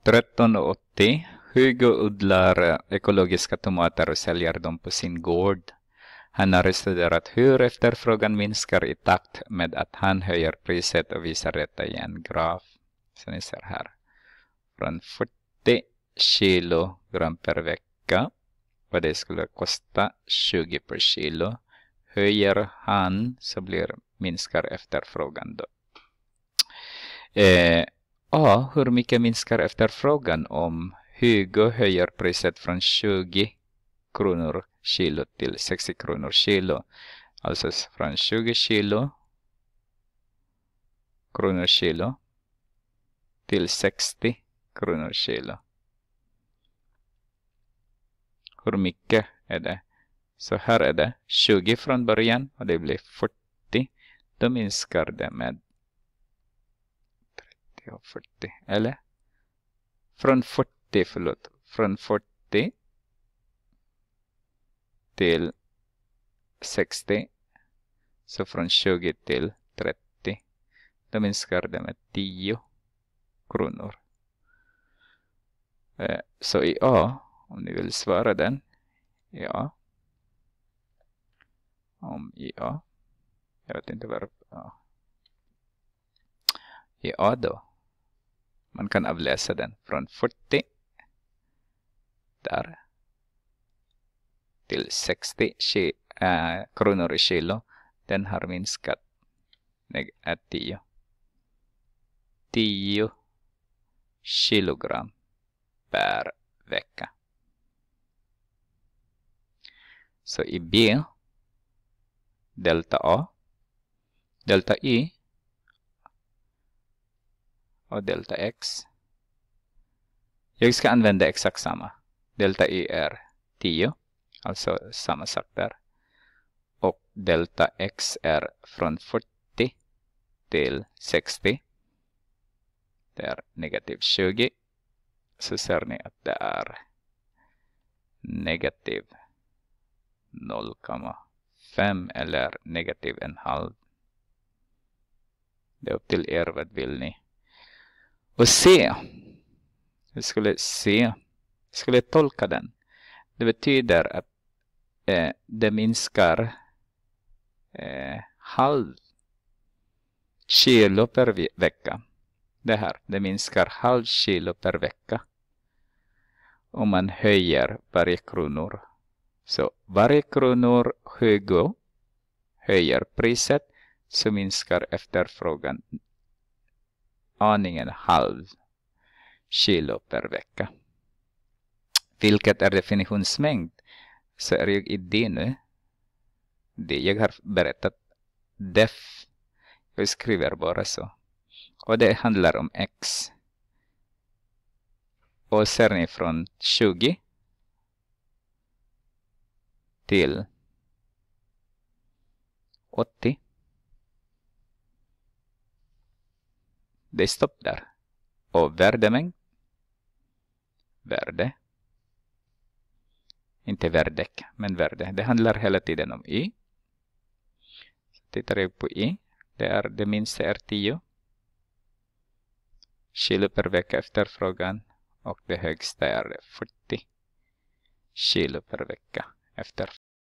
1380. Hugo odlar ekologiska tomater och säljer dem på sin gård. Han har studerat hur efterfrågan minskar i takt med att han höjer priset och visar detta i en graf. Så ni ser här. Från 40 kilogram per vecka. Vad det skulle kosta 20 per kilo. Höjer han så minskar efterfrågan då. Hur mycket minskar efterfrågan om Hugo höjer priset från 20 kronor kilo till 60 kronor kilo? Alltså från 20 kronor kilo till 60 kronor kilo. Hur mycket är det? Så här är det 20 från början och det blir 40. Då minskar det med 30 och 40. Eller? Från 40 till 60. Så från 20 till 30. Då minskar det med 10 kronor. Så i A, om ni vill svara den. Ja. Om i A. Jag vet inte varför. Ja. I A då. Man kan avläsa den från 40. Där. Till 60 kronor i kilo. Den har minskat. 10 kilogram per vecka. Så i B. Delta A. Delta Y. Och delta X. Jag ska använda exakt samma. Delta Y är 10. Alltså samma sak där. Och delta X är från 40 till 60. Det är negativ 20. Så ser ni att det är negativ 0,5 eller negativ 0,5. Det är upp till er, vad vill ni? Och C. Jag skulle tolka den. Det betyder att det minskar halv kilo per vecka. Det minskar halv kilo per vecka. Om man höjer varje kronor. Så varje kronor Hugo höjer priset så minskar efterfrågan aningen halv kilo per vecka. Vilket är definitionsmängd? Så är jag i D nu. Det jag har berättat. Def. Jag skriver bara så. Och det handlar om X. Och ser ni från 20 till 80. Det är stopp där. Och värdemängd. Värde. Inte värdek, men värde. Det handlar hela tiden om Y. Så tittar jag på Y. Det minsta är 10 kilo per vecka efterfrågan. Och det högsta är 40 kilo per vecka efterfrågan.